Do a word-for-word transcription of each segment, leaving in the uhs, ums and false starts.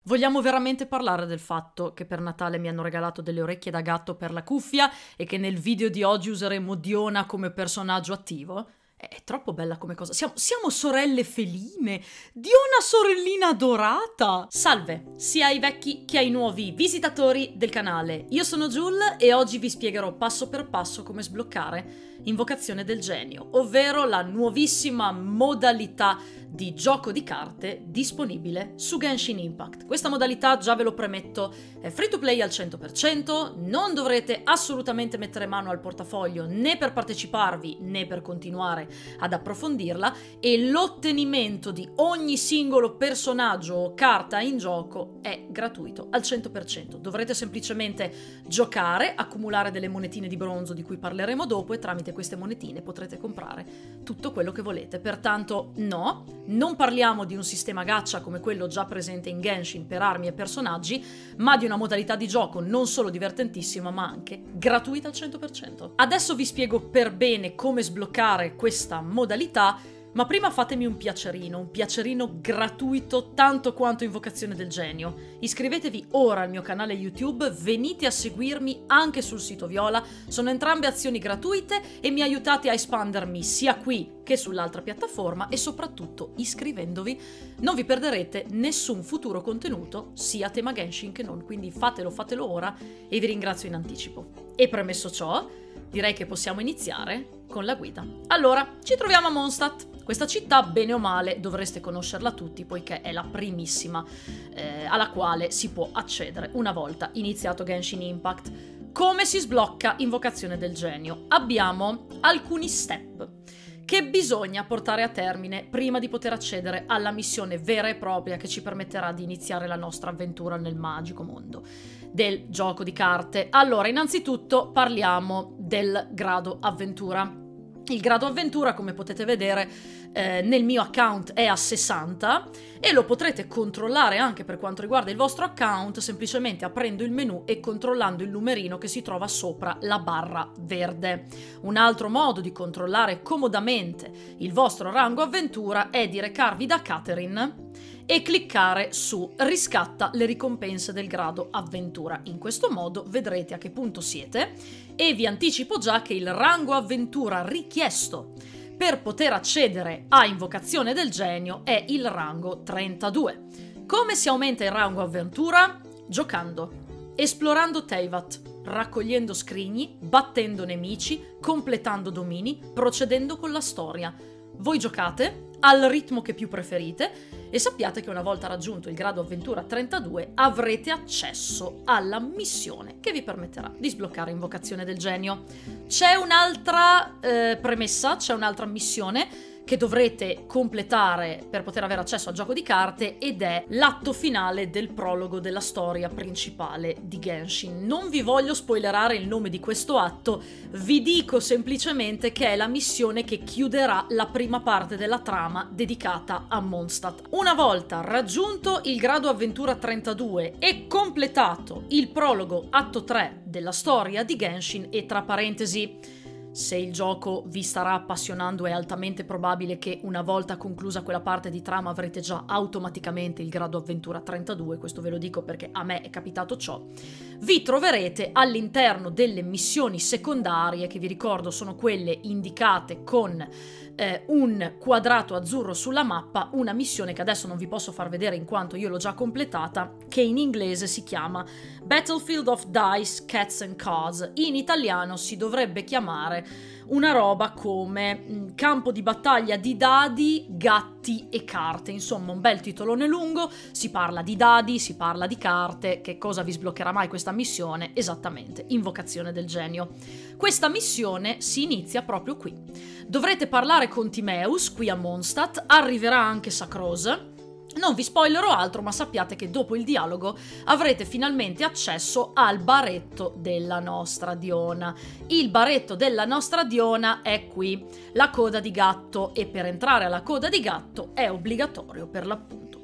Vogliamo veramente parlare del fatto che per Natale mi hanno regalato delle orecchie da gatto per la cuffia e che nel video di oggi useremo Diona come personaggio attivo? È troppo bella come cosa. Siamo, siamo sorelle feline. Diona sorellina adorata. Salve, sia ai vecchi che ai nuovi visitatori del canale. Io sono Jul e oggi vi spiegherò passo per passo come sbloccare Invocazione del Genio, ovvero la nuovissima modalità di gioco di carte disponibile su Genshin Impact. Questa modalità, già ve lo premetto, è free to play al cento per cento, non dovrete assolutamente mettere mano al portafoglio né per parteciparvi né per continuare ad approfondirla, e l'ottenimento di ogni singolo personaggio o carta in gioco è gratuito al cento per cento. Dovrete semplicemente giocare, accumulare delle monetine di bronzo di cui parleremo dopo, e tramite queste monetine potrete comprare tutto quello che volete. Pertanto no, non parliamo di un sistema gacha come quello già presente in Genshin per armi e personaggi, ma di una modalità di gioco non solo divertentissima ma anche gratuita al cento per cento. Adesso vi spiego per bene come sbloccare questa modalità, ma prima fatemi un piacerino, un piacerino gratuito tanto quanto Invocazione del Genio. Iscrivetevi ora al mio canale YouTube, venite a seguirmi anche sul sito Viola, sono entrambe azioni gratuite e mi aiutate a espandermi sia qui che sull'altra piattaforma, e soprattutto iscrivendovi non vi perderete nessun futuro contenuto sia a tema Genshin che non, quindi fatelo, fatelo ora e vi ringrazio in anticipo. E premesso ciò, direi che possiamo iniziare con la guida. Allora, ci troviamo a Mondstadt. Questa città, bene o male, dovreste conoscerla tutti, poiché è la primissima eh, alla quale si può accedere una volta iniziato Genshin Impact. Come si sblocca Invocazione del Genio? Abbiamo alcuni step che bisogna portare a termine prima di poter accedere alla missione vera e propria che ci permetterà di iniziare la nostra avventura nel magico mondo del gioco di carte. Allora, innanzitutto parliamo del grado avventura. Il grado avventura, come potete vedere, eh, nel mio account è a sessanta e lo potrete controllare anche per quanto riguarda il vostro account semplicemente aprendo il menu e controllando il numerino che si trova sopra la barra verde. Un altro modo di controllare comodamente il vostro rango avventura è di recarvi da Catherine e cliccare su riscatta le ricompense del grado avventura. In questo modo vedrete a che punto siete, e vi anticipo già che il rango avventura richiesto per poter accedere a Invocazione del Genio è il rango trentadue. Come si aumenta il rango avventura? Giocando, esplorando Teyvat, raccogliendo scrigni, battendo nemici, completando domini, procedendo con la storia. Voi giocate al ritmo che più preferite e sappiate che una volta raggiunto il grado avventura trentadue avrete accesso alla missione che vi permetterà di sbloccare Invocazione del Genio. C'è un'altra eh, premessa, c'è un'altra missione che dovrete completare per poter avere accesso al gioco di carte, ed è l'atto finale del prologo della storia principale di Genshin. Non vi voglio spoilerare il nome di questo atto, vi dico semplicemente che è la missione che chiuderà la prima parte della trama dedicata a Mondstadt. Una volta raggiunto il grado avventura trentadue e completato il prologo atto tre della storia di Genshin, e tra parentesi, se il gioco vi starà appassionando è altamente probabile che una volta conclusa quella parte di trama avrete già automaticamente il grado avventura trentadue, questo ve lo dico perché a me è capitato ciò. Vi troverete all'interno delle missioni secondarie, che vi ricordo sono quelle indicate con eh, un quadrato azzurro sulla mappa, una missione che adesso non vi posso far vedere in quanto io l'ho già completata, che in inglese si chiama Battlefield of Dice, Cats and Cards. In italiano si dovrebbe chiamare una roba come mh, campo di battaglia di dadi, gatti e carte. Insomma, un bel titolone lungo, si parla di dadi, si parla di carte. Che cosa vi sbloccherà mai questa missione? Esattamente, Invocazione del Genio. Questa missione si inizia proprio qui. Dovrete parlare con Timeus, qui a Mondstadt, arriverà anche Sacrose. Non vi spoilerò altro, ma sappiate che dopo il dialogo avrete finalmente accesso al baretto della nostra Diona. Il baretto della nostra Diona è qui, la coda di gatto, e per entrare alla coda di gatto è obbligatorio per l'appunto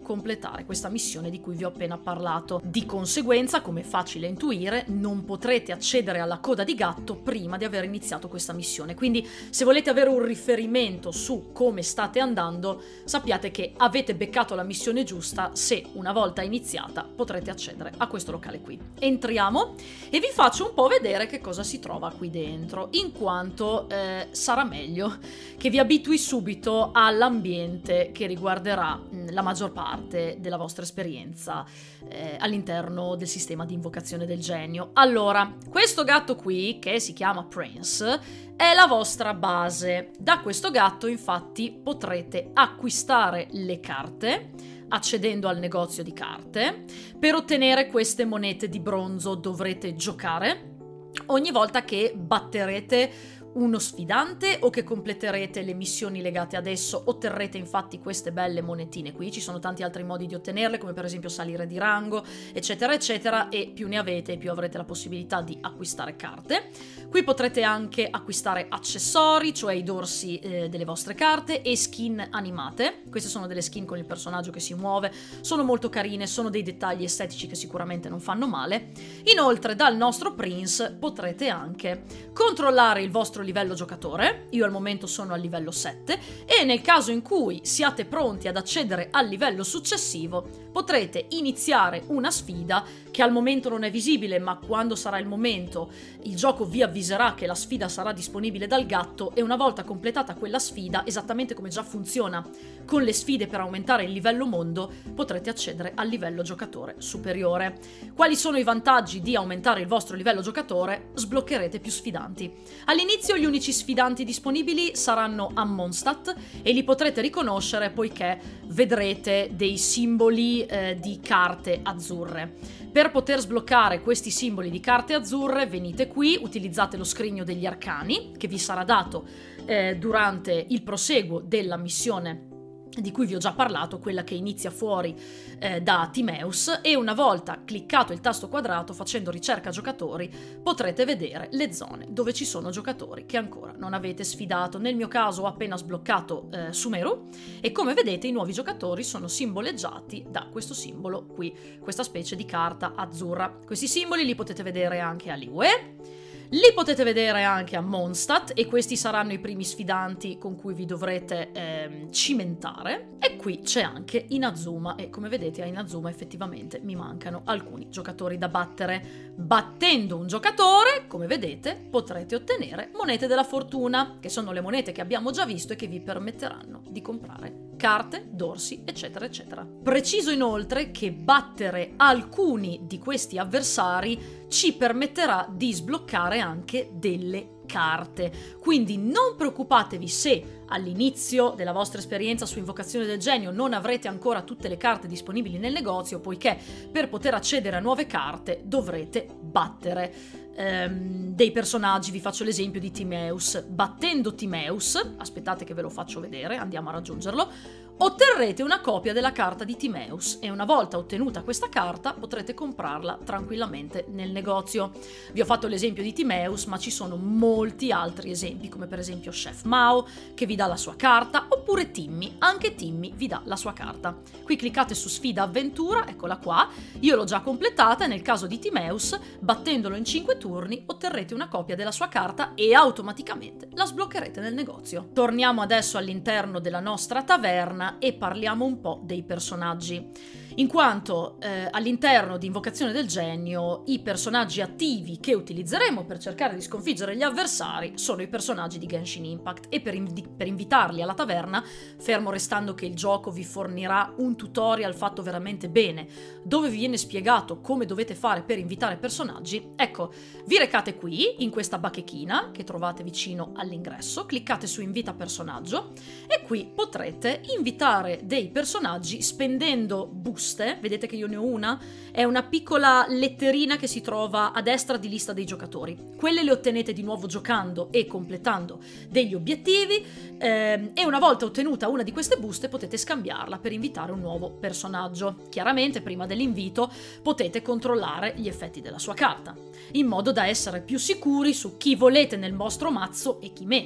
completare questa missione di cui vi ho appena parlato. Di conseguenza, come è facile intuire, non potrete accedere alla coda di gatto prima di aver iniziato questa missione. Quindi se volete avere un riferimento su come state andando, sappiate che avete beccato la missione giusta se una volta iniziata potrete accedere a questo locale qui. Entriamo e vi faccio un po' vedere che cosa si trova qui dentro, in quanto eh, sarà meglio che vi abitui subito all'ambiente che riguarderà mh, la maggior parte della vostra esperienza eh, all'interno del sistema di invocazione del genio. Allora, questo gatto qui, che si chiama Prince, è la vostra base. Da questo gatto, infatti, potrete acquistare le carte accedendo al negozio di carte. Per ottenere queste monete di bronzo dovrete giocare ogni volta che batterete uno sfidante o che completerete le missioni legate ad esso. Otterrete infatti queste belle monetine qui. Ci sono tanti altri modi di ottenerle, come per esempio salire di rango, eccetera eccetera, e più ne avete più avrete la possibilità di acquistare carte. Qui potrete anche acquistare accessori, cioè i dorsi eh, delle vostre carte, e skin animate. Queste sono delle skin con il personaggio che si muove, sono molto carine, sono dei dettagli estetici che sicuramente non fanno male. Inoltre dal nostro Prince potrete anche controllare il vostro livello giocatore. Io al momento sono al livello sette e nel caso in cui siate pronti ad accedere al livello successivo potrete iniziare una sfida che al momento non è visibile, ma quando sarà il momento il gioco vi avviserà che la sfida sarà disponibile dal gatto, e una volta completata quella sfida, esattamente come già funziona con le sfide per aumentare il livello mondo, potrete accedere al livello giocatore superiore. Quali sono i vantaggi di aumentare il vostro livello giocatore? Sbloccherete più sfidanti. All'inizio gli unici sfidanti disponibili saranno a Mondstadt e li potrete riconoscere poiché vedrete dei simboli eh, di carte azzurre. Per poter sbloccare questi simboli di carte azzurre venite qui, utilizzate lo scrigno degli arcani che vi sarà dato eh, durante il proseguo della missione di cui vi ho già parlato, quella che inizia fuori eh, da Timeus, e una volta cliccato il tasto quadrato facendo ricerca giocatori potrete vedere le zone dove ci sono giocatori che ancora non avete sfidato. Nel mio caso ho appena sbloccato eh, Sumeru e come vedete i nuovi giocatori sono simboleggiati da questo simbolo qui, questa specie di carta azzurra. Questi simboli li potete vedere anche a Liyue, li potete vedere anche a Mondstadt, e questi saranno i primi sfidanti con cui vi dovrete ehm, cimentare. E qui c'è anche Inazuma, e come vedete a Inazuma effettivamente mi mancano alcuni giocatori da battere. Battendo un giocatore, come vedete, potrete ottenere monete della fortuna, che sono le monete che abbiamo già visto e che vi permetteranno di comprare carte, dorsi, eccetera eccetera. Preciso inoltre che battere alcuni di questi avversari ci permetterà di sbloccare anche delle carte, quindi non preoccupatevi se all'inizio della vostra esperienza su Invocazione del Genio non avrete ancora tutte le carte disponibili nel negozio, poiché per poter accedere a nuove carte dovrete battere ehm, dei personaggi. Vi faccio l'esempio di Timeus. Battendo Timeus, aspettate che ve lo faccio vedere, andiamo a raggiungerlo, otterrete una copia della carta di Timeus e una volta ottenuta questa carta potrete comprarla tranquillamente nel negozio. Vi ho fatto l'esempio di Timeus, ma ci sono molti altri esempi, come per esempio Chef Mao che vi dà la sua carta, oppure Timmy, anche Timmy vi dà la sua carta. Qui cliccate su sfida avventura, eccola qua, io l'ho già completata e nel caso di Timeus, battendolo in cinque turni, otterrete una copia della sua carta e automaticamente la sbloccherete nel negozio. Torniamo adesso all'interno della nostra taverna e parliamo un po' dei personaggi, in quanto eh, all'interno di Invocazione del Genio i personaggi attivi che utilizzeremo per cercare di sconfiggere gli avversari sono i personaggi di Genshin Impact, e per, inv per invitarli alla taverna, fermo restando che il gioco vi fornirà un tutorial fatto veramente bene dove vi viene spiegato come dovete fare per invitare personaggi, ecco, vi recate qui in questa bachechina che trovate vicino all'ingresso, cliccate su invita personaggio e qui potrete invitare dei personaggi spendendo buste. Vedete che io ne ho una, è una piccola letterina che si trova a destra di lista dei giocatori. Quelle le ottenete di nuovo giocando e completando degli obiettivi ehm, e una volta ottenuta una di queste buste potete scambiarla per invitare un nuovo personaggio. Chiaramente prima dell'invito potete controllare gli effetti della sua carta, in modo da essere più sicuri su chi volete nel vostro mazzo e chi meno.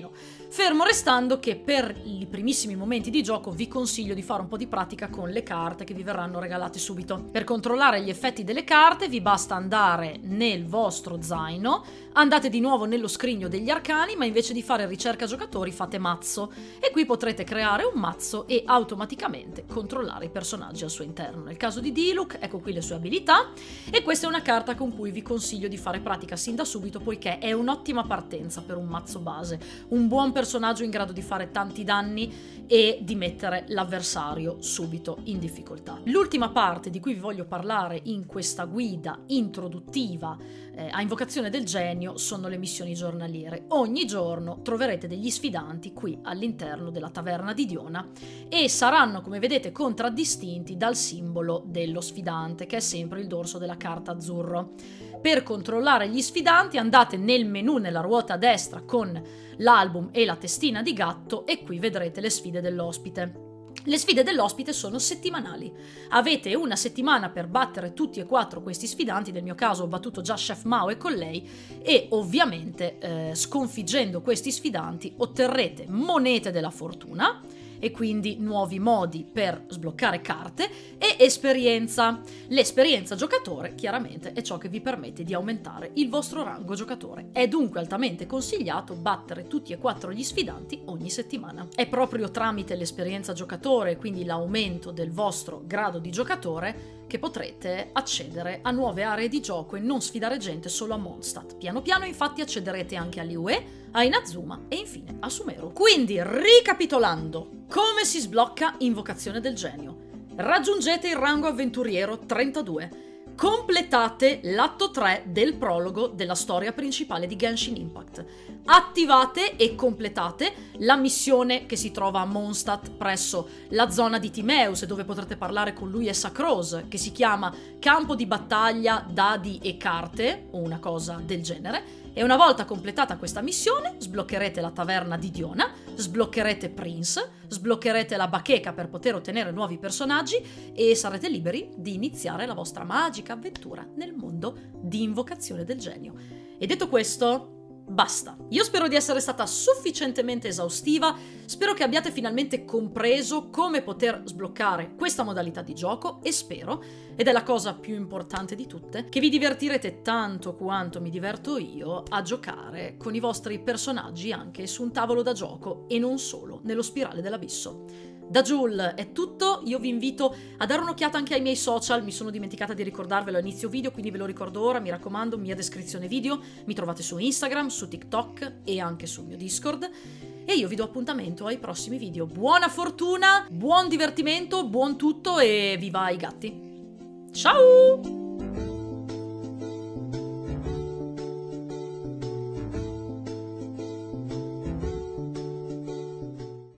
fermo restando che per i primissimi momenti di gioco vi consiglio di fare un po' di pratica con le carte che vi verranno regalate subito. Per controllare gli effetti delle carte vi basta andare nel vostro zaino, andate di nuovo nello scrigno degli arcani, ma invece di fare ricerca giocatori fate mazzo, e qui potrete creare un mazzo e automaticamente controllare i personaggi al suo interno. Nel caso di Diluc, ecco qui le sue abilità, e questa è una carta con cui vi consiglio di fare pratica sin da subito, poiché è un'ottima partenza per un mazzo base, un buon personaggio in grado di fare tanti danni e di mettere l'avversario subito in difficoltà. L'ultima parte di cui vi voglio parlare in questa guida introduttiva eh, a Invocazione del Genio sono le missioni giornaliere. Ogni giorno troverete degli sfidanti qui all'interno della taverna di Diona e saranno, come vedete, contraddistinti dal simbolo dello sfidante, che è sempre il dorso della carta azzurro. Per controllare gli sfidanti andate nel menu nella ruota a destra con l'album e la testina di gatto e qui vedrete le sfide dell'ospite. Le sfide dell'ospite sono settimanali. Avete una settimana per battere tutti e quattro questi sfidanti, nel mio caso ho battuto già Chef Mao e con lei, e ovviamente eh, sconfiggendo questi sfidanti otterrete monete della fortuna e quindi nuovi modi per sbloccare carte e esperienza. L'esperienza giocatore chiaramente è ciò che vi permette di aumentare il vostro rango giocatore. È dunque altamente consigliato battere tutti e quattro gli sfidanti ogni settimana. È proprio tramite l'esperienza giocatore, quindi l'aumento del vostro grado di giocatore, che potrete accedere a nuove aree di gioco e non sfidare gente solo a Mondstadt. Piano piano infatti accederete anche a Liyue, a Inazuma e infine a Sumeru. Quindi, ricapitolando, come si sblocca Invocazione del Genio? Raggiungete il rango avventuriero trentadue. Completate l'atto tre del prologo della storia principale di Genshin Impact. Attivate e completate la missione che si trova a Mondstadt presso la zona di Timeus, dove potrete parlare con lui e Sacrose, che si chiama Campo di battaglia, dadi e carte, o una cosa del genere. E una volta completata questa missione, sbloccherete la taverna di Diona, sbloccherete Prince, sbloccherete la bacheca per poter ottenere nuovi personaggi e sarete liberi di iniziare la vostra magica avventura nel mondo di Invocazione del Genio. E detto questo, basta. Io spero di essere stata sufficientemente esaustiva, spero che abbiate finalmente compreso come poter sbloccare questa modalità di gioco e spero, ed è la cosa più importante di tutte, che vi divertirete tanto quanto mi diverto io a giocare con i vostri personaggi anche su un tavolo da gioco e non solo nello Spirale dell'Abisso. Da Jul è tutto, io vi invito a dare un'occhiata anche ai miei social, mi sono dimenticata di ricordarvelo a inizio video, quindi ve lo ricordo ora, mi raccomando, mia descrizione video, mi trovate su Instagram, su TikTok e anche sul mio Discord, e io vi do appuntamento ai prossimi video. Buona fortuna, buon divertimento, buon tutto e viva i gatti! Ciao!